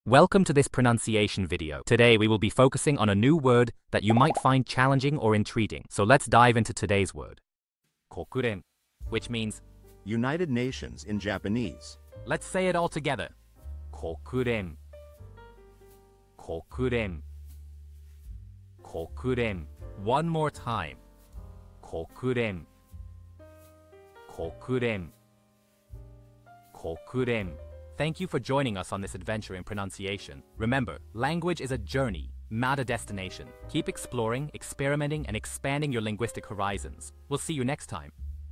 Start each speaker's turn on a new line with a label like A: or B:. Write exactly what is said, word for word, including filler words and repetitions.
A: Welcome to this pronunciation video. Today we will be focusing on a new word that you might find challenging or intriguing. So let's dive into today's word. Kokuren, which means
B: United Nations in Japanese.
A: Let's say it all together. Kokuren. Kokuren. Kokuren. One more time. Kokuren. Kokuren. Kokuren. Thank you for joining us on this adventure in pronunciation. Remember, language is a journey, not a destination. Keep exploring, experimenting, and expanding your linguistic horizons. We'll see you next time.